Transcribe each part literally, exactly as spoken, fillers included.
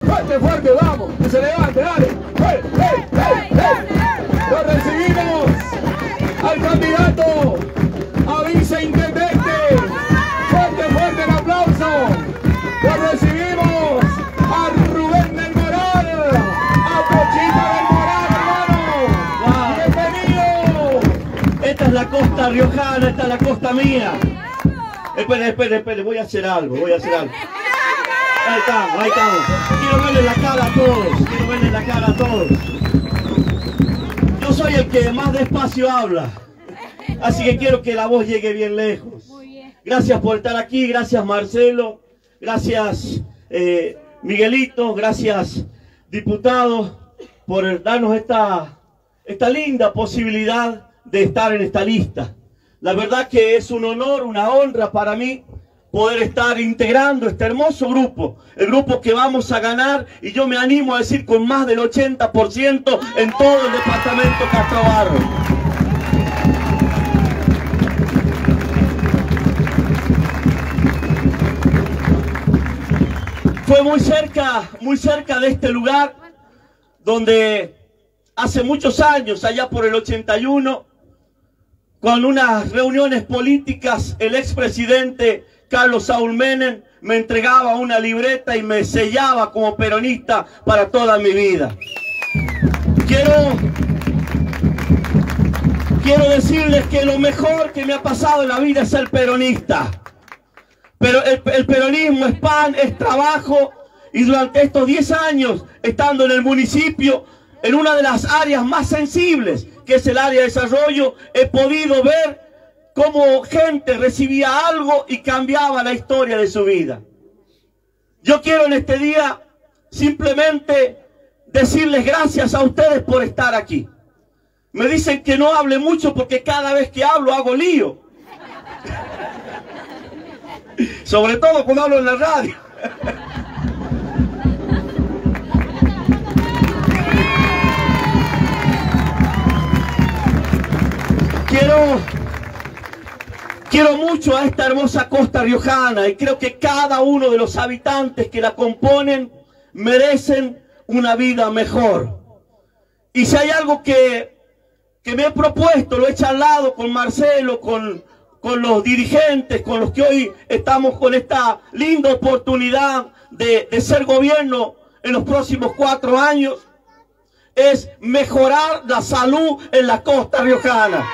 Fuerte, fuerte, vamos, que se levante, dale. ¡Hey, hey, hey, hey! Lo recibimos al candidato a viceintendente. Fuerte, fuerte el aplauso. Lo recibimos a Rubén del Moral, a Pochito del Moral, hermano. ¡Bienvenido! Esta es la costa riojana, esta es la costa mía. Espere, espere, espere, voy a hacer algo, voy a hacer algo. Ahí estamos, ahí estamos. Quiero verle la cara a todos, quiero verle la cara a todos. Yo soy el que más despacio habla, así que quiero que la voz llegue bien lejos. Gracias por estar aquí, gracias Marcelo, gracias eh, Miguelito, gracias diputado por darnos esta, esta linda posibilidad de estar en esta lista. La verdad que es un honor, una honra para mí poder estar integrando este hermoso grupo, el grupo que vamos a ganar, y yo me animo a decir con más del ochenta por ciento en todo el departamento Castro Barros. Fue muy cerca, muy cerca de este lugar, donde hace muchos años, allá por el ochenta y uno, con unas reuniones políticas, el expresidente Carlos Saúl Menem me entregaba una libreta y me sellaba como peronista para toda mi vida. Quiero, quiero decirles que lo mejor que me ha pasado en la vida es ser peronista. Pero el, el peronismo es pan, es trabajo, y durante estos diez años, estando en el municipio, en una de las áreas más sensibles, que es el área de desarrollo, he podido ver cómo gente recibía algo y cambiaba la historia de su vida. Yo quiero en este día simplemente decirles gracias a ustedes por estar aquí. Me dicen que no hable mucho porque cada vez que hablo hago lío. Sobre todo cuando hablo en la radio. Quiero, quiero mucho a esta hermosa costa riojana, y creo que cada uno de los habitantes que la componen merecen una vida mejor. Y si hay algo que, que me he propuesto, lo he charlado con Marcelo, con, con los dirigentes, con los que hoy estamos con esta linda oportunidad de, de ser gobierno en los próximos cuatro años, es mejorar la salud en la costa riojana.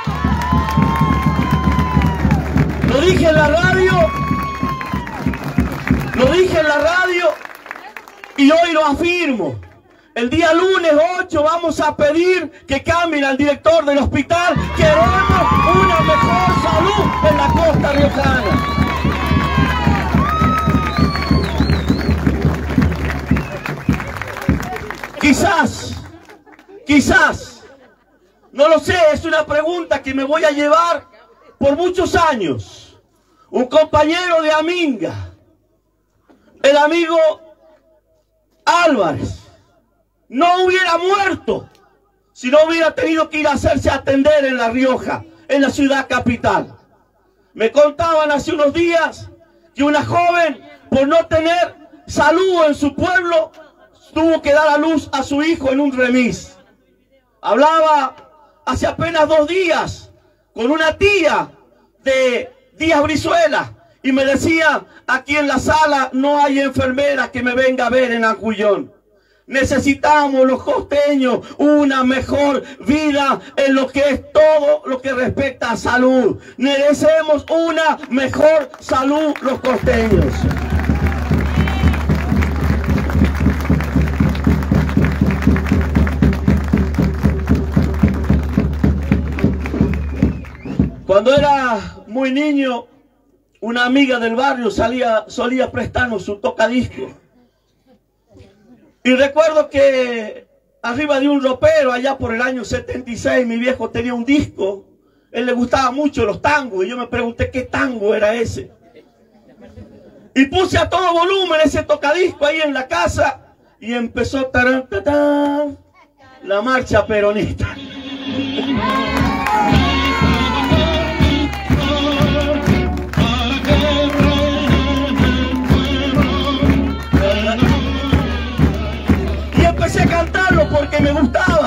Lo dije en la radio, lo dije en la radio y hoy lo afirmo. El día lunes ocho vamos a pedir que cambien al director del hospital. Queremos una mejor salud en la costa riojana. Quizás, quizás, no lo sé, es una pregunta que me voy a llevar por muchos años. Un compañero de Aminga, el amigo Álvarez, no hubiera muerto si no hubiera tenido que ir a hacerse atender en La Rioja, en la ciudad capital. Me contaban hace unos días que una joven, por no tener salud en su pueblo, tuvo que dar a luz a su hijo en un remis. Hablaba hace apenas dos días con una tía de Díaz Brizuela y me decía: aquí en la sala no hay enfermera que me venga a ver en Ancullón. Necesitamos los costeños una mejor vida en lo que es todo lo que respecta a salud. Merecemos una mejor salud los costeños. Cuando era muy niño, una amiga del barrio salía, solía prestarnos su tocadisco. Y recuerdo que arriba de un ropero, allá por el año setenta y seis, mi viejo tenía un disco. Él le gustaba mucho los tangos, y yo me pregunté qué tango era ese. Y puse a todo volumen ese tocadisco ahí en la casa, y empezó tarán, tarán, la marcha peronista. pueblo porque me gustaba.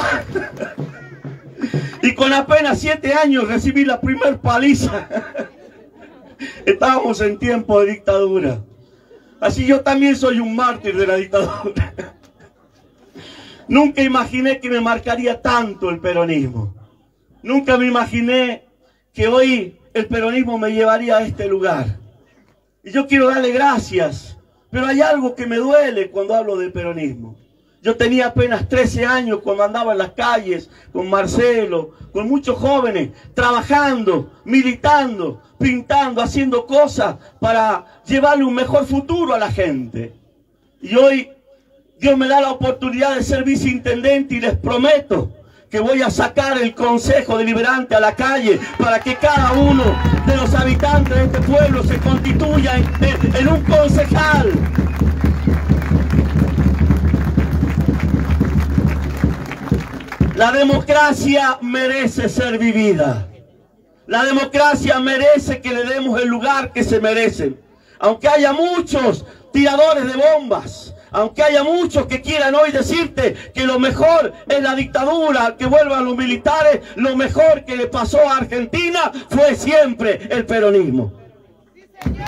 Y con apenas siete años recibí la primer paliza. Estábamos en tiempo de dictadura. Así yo también soy un mártir de la dictadura. Nunca imaginé que me marcaría tanto el peronismo. Nunca me imaginé que hoy el peronismo me llevaría a este lugar. Y yo quiero darle gracias, pero hay algo que me duele cuando hablo del peronismo. Yo tenía apenas trece años cuando andaba en las calles con Marcelo, con muchos jóvenes, trabajando, militando, pintando, haciendo cosas para llevarle un mejor futuro a la gente. Y hoy Dios me da la oportunidad de ser viceintendente y les prometo que voy a sacar el Consejo Deliberante a la calle para que cada uno de los habitantes de este pueblo se constituya en, en, en un concejal. La democracia merece ser vivida. La democracia merece que le demos el lugar que se merecen. Aunque haya muchos tiradores de bombas, aunque haya muchos que quieran hoy decirte que lo mejor es la dictadura, que vuelvan los militares, lo mejor que le pasó a Argentina fue siempre el peronismo. Sí, señor.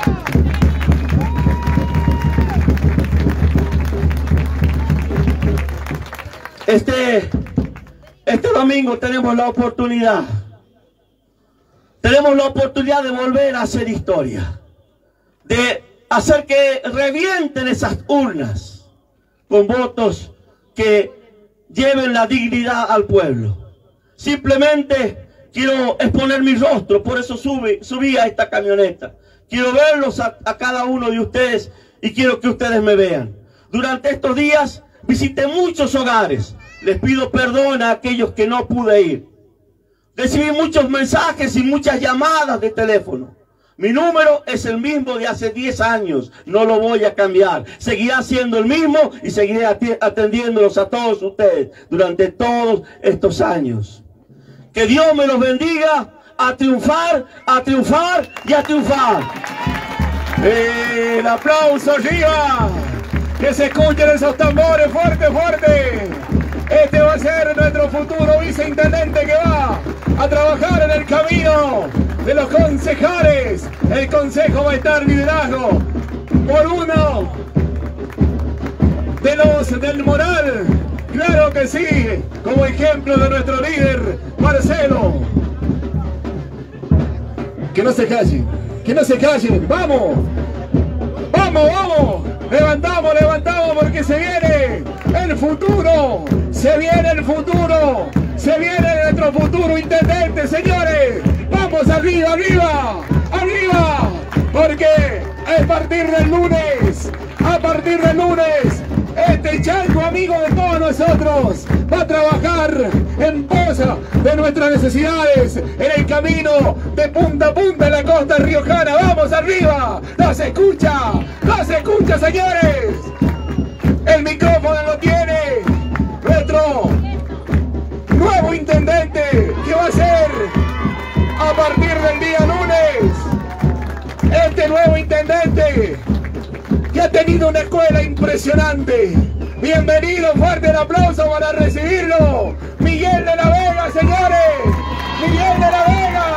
Este, este domingo tenemos la oportunidad, tenemos la oportunidad de volver a hacer historia, de hacer que revienten esas urnas con votos que lleven la dignidad al pueblo. Simplemente quiero exponer mi rostro, por eso subí, subí a esta camioneta. Quiero verlos a, a cada uno de ustedes y quiero que ustedes me vean. Durante estos días visité muchos hogares. Les pido perdón a aquellos que no pude ir. Recibí muchos mensajes y muchas llamadas de teléfono. Mi número es el mismo de hace diez años, no lo voy a cambiar. Seguirá siendo el mismo y seguiré atendiéndolos a todos ustedes durante todos estos años. Que Dios me los bendiga, a triunfar, a triunfar y a triunfar. El aplauso arriba, que se escuchen esos tambores fuerte, fuerte. Este va a ser nuestro futuro viceintendente que va a trabajar en el camino de los concejales. El consejo va a estar liderado por uno de los del Moral. Claro que sí, como ejemplo de nuestro líder, Marcelo. Que no se callen, que no se callen, vamos, vamos, vamos. Levantamos, levantamos porque se viene el futuro, se viene el futuro, se viene nuestro futuro intendente, señores. Vamos arriba, arriba, arriba, porque a partir del lunes, a partir del lunes, este chango amigo de todos nosotros va a trabajar en pos de nuestras necesidades en el camino de punta a punta en la costa riojana. ¡Vamos arriba! ¡No se escucha! ¡No se escucha, señores! El micrófono lo tiene nuestro nuevo intendente, que va a ser a partir del día lunes. Este nuevo intendente que ha tenido una escuela impresionante. Bienvenido, fuerte el aplauso para recibirlo. Miguel de la Vega, señores. Miguel de la Vega.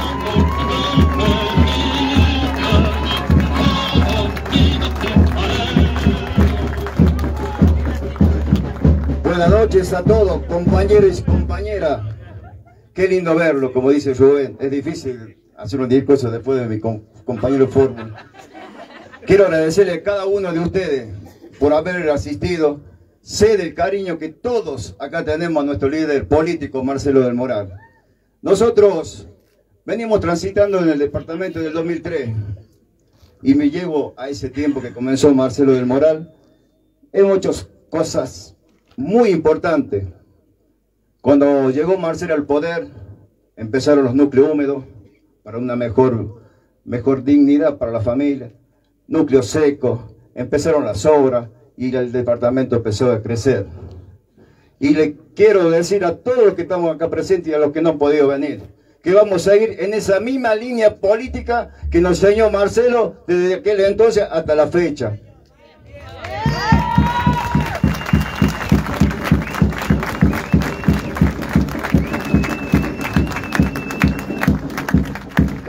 Buenas noches a todos, compañeros y compañeras. Qué lindo verlo, como dice Rubén. Es difícil hacer un discurso después de mi compañero Fórmula. Quiero agradecerle a cada uno de ustedes por haber asistido. Sé del cariño que todos acá tenemos a nuestro líder político, Marcelo del Moral. Nosotros venimos transitando en el departamento del dos mil tres y me llevo a ese tiempo que comenzó Marcelo del Moral. Hemos hecho cosas muy importantes. Cuando llegó Marcelo al poder, empezaron los núcleos húmedos para una mejor, mejor dignidad para la familia. Núcleos secos, empezaron las obras y el departamento empezó a crecer. Y le quiero decir a todos los que estamos acá presentes y a los que no han podido venir, que vamos a ir en esa misma línea política que nos enseñó Marcelo desde aquel entonces hasta la fecha.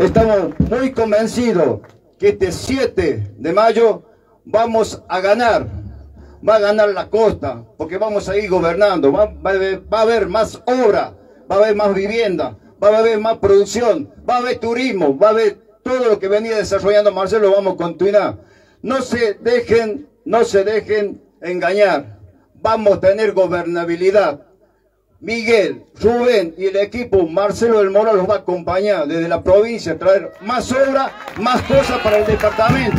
estamos muy convencidos que este siete de mayo vamos a ganar, va a ganar la costa, porque vamos a ir gobernando, va, va, va a haber más obra, va a haber más vivienda, va a haber más producción, va a haber turismo, va a haber todo lo que venía desarrollando Marcelo, vamos a continuar. No se dejen, no se dejen engañar, vamos a tener gobernabilidad. Miguel, Rubén y el equipo Marcelo del Moral los va a acompañar desde la provincia a traer más obra, más cosas para el departamento.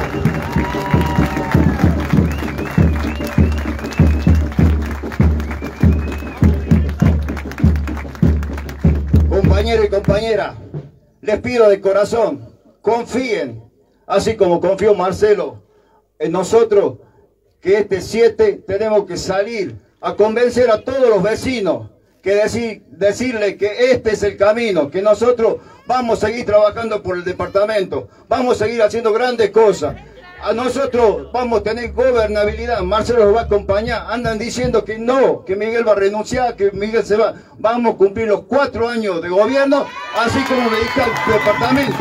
Compañeros y compañeras, les pido de corazón, confíen, así como confió Marcelo en nosotros, que este siete tenemos que salir a convencer a todos los vecinos, que decir, decirle que este es el camino, que nosotros vamos a seguir trabajando por el departamento, vamos a seguir haciendo grandes cosas. A nosotros vamos a tener gobernabilidad, Marcelo los va a acompañar, andan diciendo que no, que Miguel va a renunciar, que Miguel se va. Vamos a cumplir los cuatro años de gobierno, así como dedica el departamento.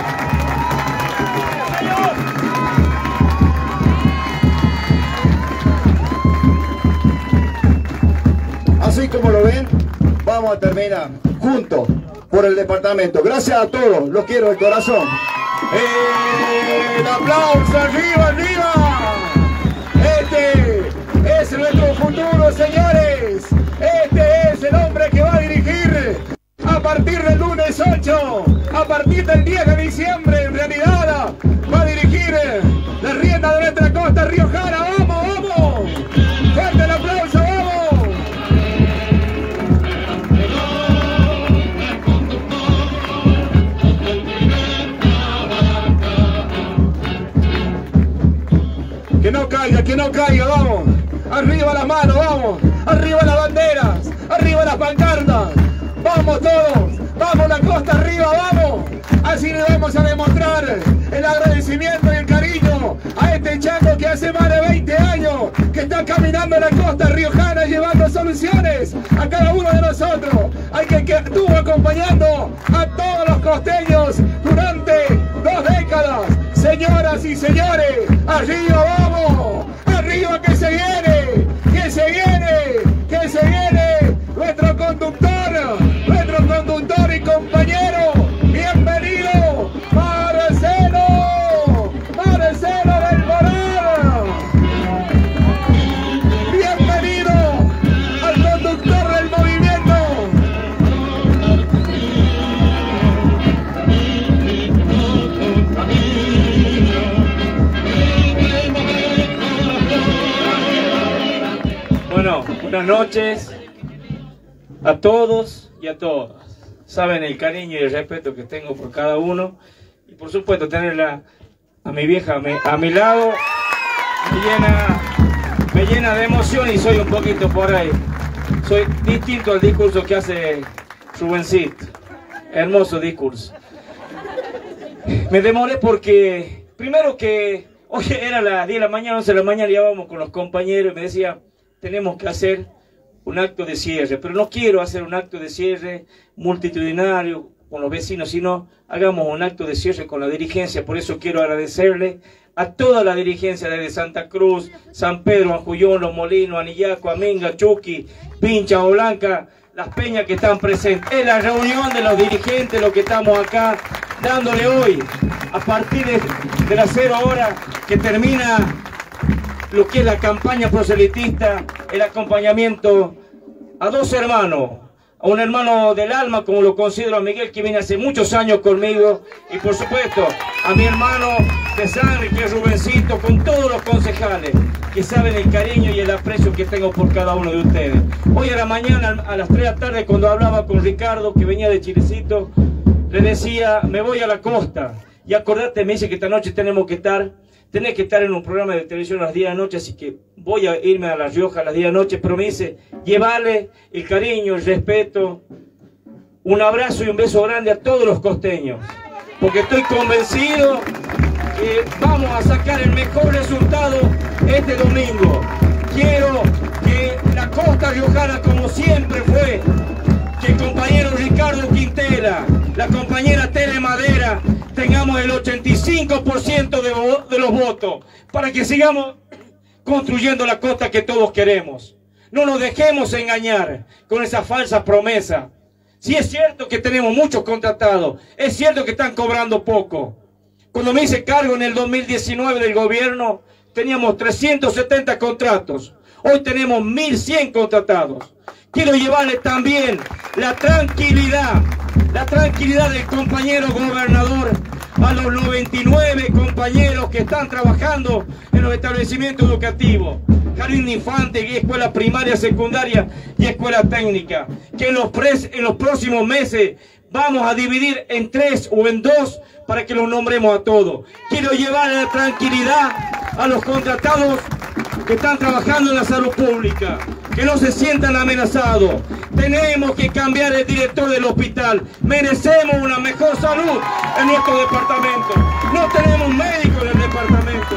Así como lo ven, vamos a terminar juntos por el departamento. Gracias a todos, los quiero de corazón. ¡Eh! ¡El aplauso! ¡Arriba, arriba! Este es nuestro futuro, señores. Este es el hombre que va a dirigir a partir del lunes ocho, a partir del diez de diciembre, en realidad, va a dirigir la rienda de nuestra costa riojana. ¡Vamos, vamos! ¡Fuerte el aplauso, vamos! Que no caiga, que no caiga, vamos. Arriba las manos, vamos. Arriba las banderas, arriba las pancartas. Vamos todos, vamos la costa arriba, vamos. Así le vamos a demostrar el agradecimiento y el cariño a este chango que hace más de veinte años que está caminando en la costa riojana llevando soluciones a cada uno de nosotros. Hay que que estuvo acompañando a todos los costeños durante dos décadas. Señoras y señores, arriba vamos, arriba que se viene, que se viene, que se viene nuestro conductor, nuestro conductor y compañero, bienvenido Marcelo, Marcelo del Moral, bienvenido al conductor del movimiento. Bueno, buenas noches a todos y a todas. Saben el cariño y el respeto que tengo por cada uno. Y por supuesto tenerla a mi vieja a mi, a mi lado me llena, me llena de emoción y soy un poquito por ahí. Soy distinto al discurso que hace Rubencito. Hermoso discurso. Me demoré porque, primero que hoy era las diez de la mañana, once de la mañana, ya vamos con los compañeros y me decía, tenemos que hacer un acto de cierre, pero no quiero hacer un acto de cierre multitudinario con los vecinos, sino hagamos un acto de cierre con la dirigencia. Por eso quiero agradecerle a toda la dirigencia desde Santa Cruz, San Pedro, Anjuyón, Los Molinos, Anillaco, Aminga, Chuqui, Pincha o Blanca, las peñas que están presentes. Es la reunión de los dirigentes lo que estamos acá dándole hoy, a partir de, de las cero horas que termina lo que es la campaña proselitista, el acompañamiento a dos hermanos, a un hermano del alma, como lo considero a Miguel, que viene hace muchos años conmigo, y por supuesto a mi hermano de sangre, que es Rubencito, con todos los concejales, que saben el cariño y el aprecio que tengo por cada uno de ustedes. Hoy a la mañana, a las tres de la tarde, cuando hablaba con Ricardo, que venía de Chilecito, le decía, me voy a la costa, y acordate, me dice que esta noche tenemos que estar, tenés que estar en un programa de televisión a las diez de la noche, así que voy a irme a La Rioja a las diez de la noche, pero me dice, llevarle el cariño, el respeto, un abrazo y un beso grande a todos los costeños, porque estoy convencido que vamos a sacar el mejor resultado este domingo. Quiero que la costa riojana, como siempre fue, que el compañero Ricardo Quintela, la compañera Tele Madera el ochenta y cinco por ciento de, de los votos para que sigamos construyendo la costa que todos queremos. No nos dejemos engañar con esa falsa promesa. Si es cierto que tenemos muchos contratados, es cierto que están cobrando poco. Cuando me hice cargo en el dos mil diecinueve del gobierno, teníamos trescientos setenta contratos. Hoy tenemos mil cien contratados. Quiero llevarle también la tranquilidad, la tranquilidad del compañero gobernador a los noventa y nueve compañeros que están trabajando en los establecimientos educativos, jardín de infantes, escuela primaria, secundaria y escuela técnica, que en los, pres, en los próximos meses vamos a dividir en tres o en dos para que los nombremos a todos. Quiero llevar la tranquilidad a los contratados que están trabajando en la salud pública, que no se sientan amenazados. Tenemos que cambiar el director del hospital. Merecemos una mejor salud en nuestro departamento. No tenemos médicos en el departamento.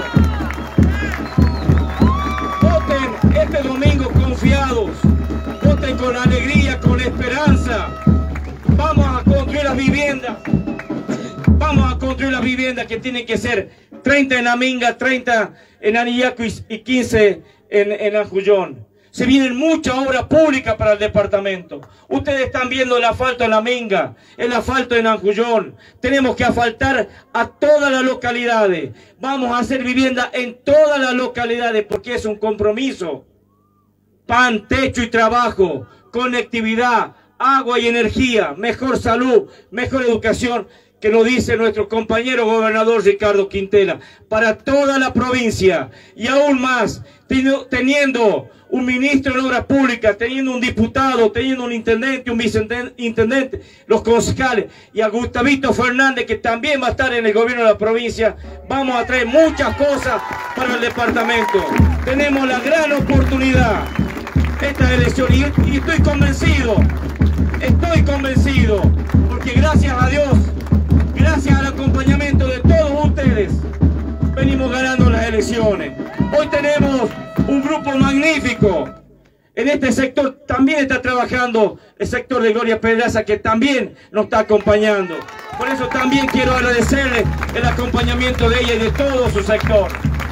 Voten este domingo confiados. Voten con alegría, con esperanza. Vamos a construir las viviendas. Vamos a construir las viviendas que tienen que ser treinta en Aminga, treinta en Anillaco y quince en, en Anjullón. Se vienen muchas obras públicas para el departamento. Ustedes están viendo el asfalto en la Minga, el asfalto en Anjullón. Tenemos que asfaltar a todas las localidades. Vamos a hacer vivienda en todas las localidades porque es un compromiso. Pan, techo y trabajo, conectividad, agua y energía, mejor salud, mejor educación, que lo dice nuestro compañero gobernador Ricardo Quintela, para toda la provincia y aún más, teniendo un ministro en obras públicas, teniendo un diputado, teniendo un intendente, un viceintendente, los concejales y a Gustavito Fernández, que también va a estar en el gobierno de la provincia. Vamos a traer muchas cosas para el departamento. Tenemos la gran oportunidad esta elección y, y estoy convencido, estoy convencido, porque gracias a Dios, gracias al acompañamiento de todos ustedes, venimos ganando las elecciones. Hoy tenemos un grupo magnífico. En este sector también está trabajando el sector de Gloria Pedraza, que también nos está acompañando. Por eso también quiero agradecerle el acompañamiento de ella y de todo su sector.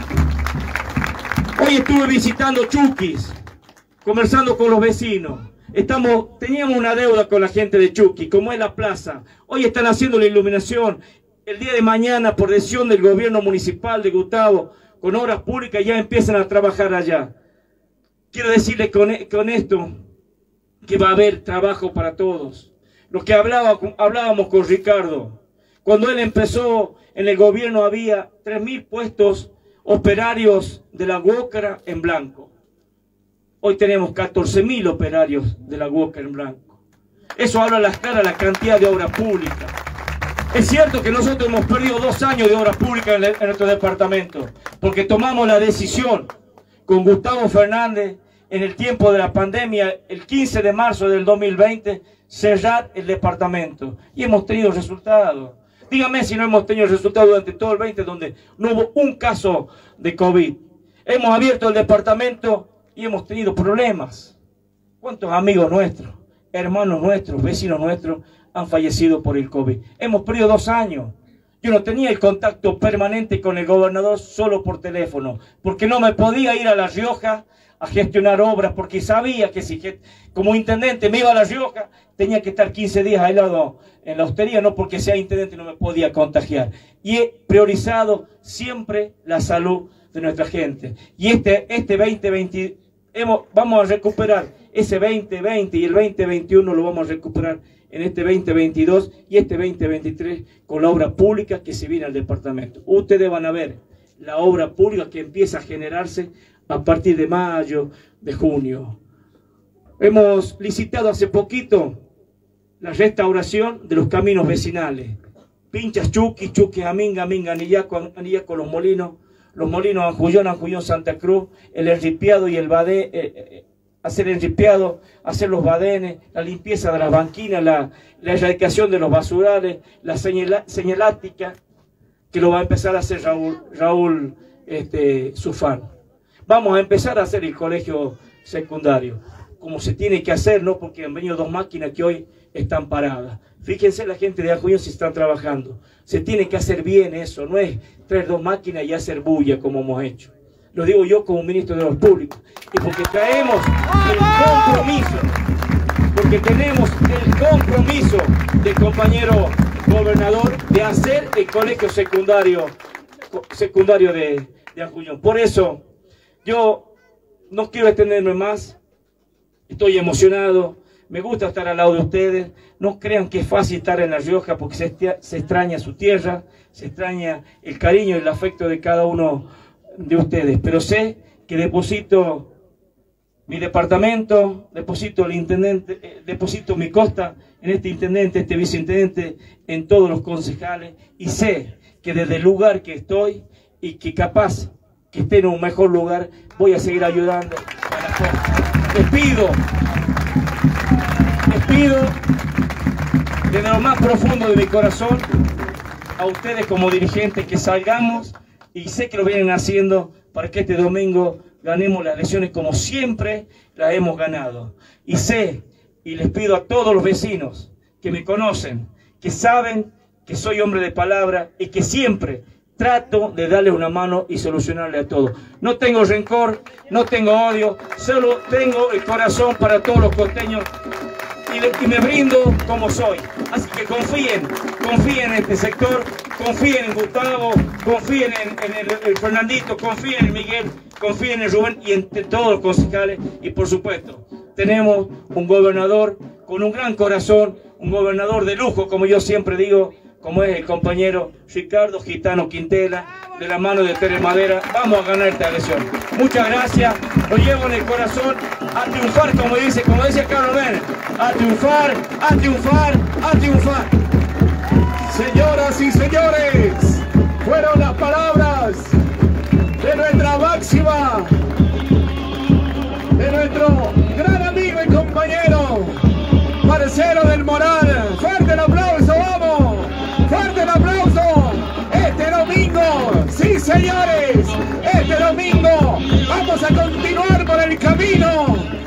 Hoy estuve visitando Chuquis, conversando con los vecinos. Estamos, teníamos una deuda con la gente de Chuquis, como es la plaza. Hoy están haciendo la iluminación. El día de mañana, por decisión del gobierno municipal de Gustavo, con obras públicas, ya empiezan a trabajar allá. Quiero decirles con, con esto que va a haber trabajo para todos. Lo que hablaba, hablábamos con Ricardo, cuando él empezó en el gobierno había tres mil puestos operarios de la Huócara en blanco. Hoy tenemos catorce mil operarios de la Huócara en blanco. Eso habla a las caras la cantidad de obras públicas. Es cierto que nosotros hemos perdido dos años de obras públicas en, en nuestro departamento, porque tomamos la decisión con Gustavo Fernández en el tiempo de la pandemia, el quince de marzo del dos mil veinte, cerrar el departamento. Y hemos tenido resultados. Dígame si no hemos tenido resultados durante todo el veinte, donde no hubo un caso de COVID. Hemos abierto el departamento y hemos tenido problemas. ¿Cuántos amigos nuestros, hermanos nuestros, vecinos nuestros han fallecido por el COVID? Hemos perdido dos años. Yo no tenía el contacto permanente con el gobernador solo por teléfono, porque no me podía ir a La Rioja a gestionar obras, porque sabía que si como intendente me iba a La Rioja, tenía que estar quince días aislado en la hostería, no porque sea intendente no me podía contagiar. Y he priorizado siempre la salud de nuestra gente. Y este, este veinte veinte, hemos, vamos a recuperar ese veinte veinte y el veinte veintiuno lo vamos a recuperar en este veinte veintidós y este veinte veintitrés con la obra pública que se viene al departamento. Ustedes van a ver la obra pública que empieza a generarse a partir de mayo, de junio. Hemos licitado hace poquito la restauración de los caminos vecinales. Pinchas, Chuquis, Chuquis, Aminga, Aminga, Anillaco, Anillaco, Los Molinos, Los Molinos, Anjullón, Anjullón, Santa Cruz, el enripiado y el badé, eh, eh, hacer el enripiado, hacer los badenes, la limpieza de las banquinas, la, la erradicación de los basurales, la señala, señalática, que lo va a empezar a hacer Raúl, Raúl este, Sufán. Vamos a empezar a hacer el colegio secundario. como se tiene que hacer, ¿no? Porque han venido dos máquinas que hoy están paradas. Fíjense la gente de Ajuñón si están trabajando. Se tiene que hacer bien eso, no es traer dos máquinas y hacer bulla como hemos hecho. Lo digo yo como ministro de los públicos. Y porque traemos el compromiso, porque tenemos el compromiso del compañero gobernador de hacer el colegio secundario, secundario de, de Ajuñón. Por eso yo no quiero extenderme más. Estoy emocionado, me gusta estar al lado de ustedes. No crean que es fácil estar en La Rioja porque se, se extraña su tierra, se extraña el cariño y el afecto de cada uno de ustedes. Pero sé que deposito mi departamento, deposito el intendente, eh, deposito mi costa en este intendente, este viceintendente, en todos los concejales. Y sé que desde el lugar que estoy y que capaz que esté en un mejor lugar, voy a seguir ayudando a la gente. Les pido, les pido desde lo más profundo de mi corazón a ustedes como dirigentes que salgamos, y sé que lo vienen haciendo, para que este domingo ganemos las elecciones como siempre las hemos ganado. Y sé, y les pido a todos los vecinos que me conocen, que saben que soy hombre de palabra y que siempre trato de darle una mano y solucionarle a todo. No tengo rencor, no tengo odio, solo tengo el corazón para todos los costeños y, le, y me brindo como soy. Así que confíen, confíen en este sector, confíen en Gustavo, confíen en, en el, el Fernandito, confíen en Miguel, confíen en Rubén y en todos los concejales. Y por supuesto, tenemos un gobernador con un gran corazón, un gobernador de lujo, como yo siempre digo, como es el compañero Ricardo Gitano Quintela, de la mano de Tere Madera. Vamos a ganar esta elección. Muchas gracias, lo llevo en el corazón, a triunfar, como dice, como dice Carlos Menem, a triunfar, a triunfar, a triunfar. Señoras y señores, fueron las palabras de nuestra máxima, de nuestro gran amigo y compañero Marcelo del Moral. Fuerte el aplauso, vamos. ¡Fuerte el aplauso! Este domingo, sí señores, este domingo vamos a continuar por el camino